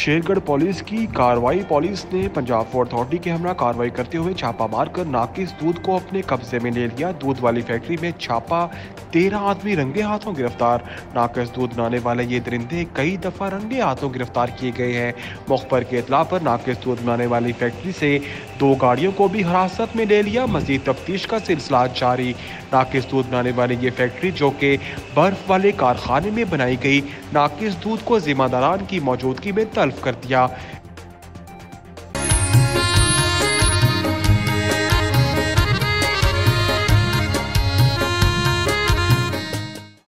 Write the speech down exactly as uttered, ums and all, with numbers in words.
Shergarh police की कार्रवाई। Police ने पंजाब फूड अथॉरिटी के हमरा कार्रवाई करते हुए छापा मारकर नाकिस दूध को अपने कब्जे में ले लिया। दूध वाली फैक्ट्री में छापा, तेरह आदमी रंगे हाथों गिरफ्तार। नाकिस दूध बनाने वाले ये दरिंदे कई दफा रंगे हाथों गिरफ्तार किए गए हैं। मुखबर के इतला पर नाकिस दूध बनाने वाली फैक्ट्री से दो गाड़ियों को भी हिरासत में ले लिया। मजीद तफ्तीश का सिलसिला जारी। नाकिस दूध बनाने वाली ये फैक्ट्री, जो कि बर्फ वाले कारखाने में बनाई गई, नाकिस दूध को जिम्मेदारान की मौजूदगी में तल्फ कर दिया।